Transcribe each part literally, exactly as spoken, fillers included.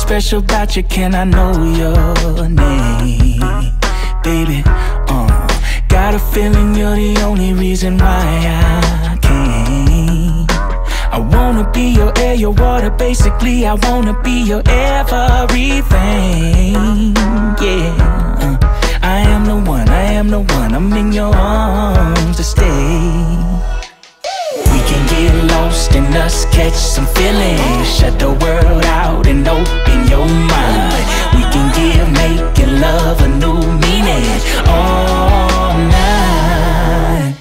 special about you, can I know your name? Baby, uh, got a feeling you're the only reason why I came. I wanna be your air, your water, basically I wanna be your everything. Yeah, uh, I am the one, I am the one, I'm in your arms to stay. We can get lost in us, catch some feelings, shut the world out and open your mind. We can give making love a new meaning all night.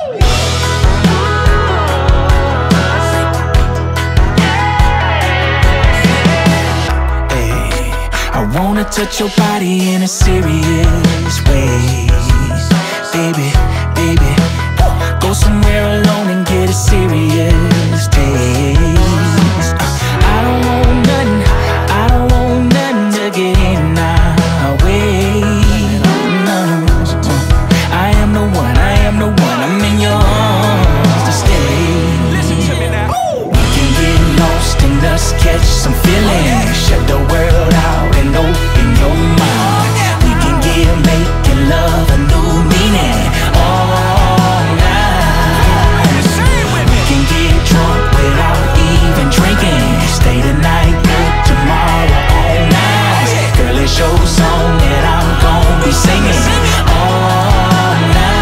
Hey, I wanna touch your body in a serious way. Baby, baby, go somewhere alone and get a serious taste. I don't want nothing, I don't want nothing to get in our way. No, I am the one, I am the one, I'm in your arms to stay. Listen to me now. We can get lost in us, catch some feelings, shut the world out and open your mind. We can give making love a new meaning all night. We can get drunk without even drinking, stay the night, good tomorrow all night. Girl, it's your song that I'm gon' be singing all night.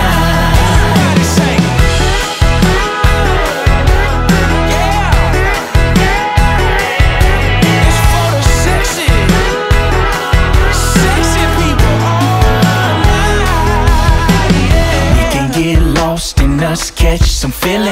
It's for the sexy, sexy people all night. We can get lost in us, catch some feelings,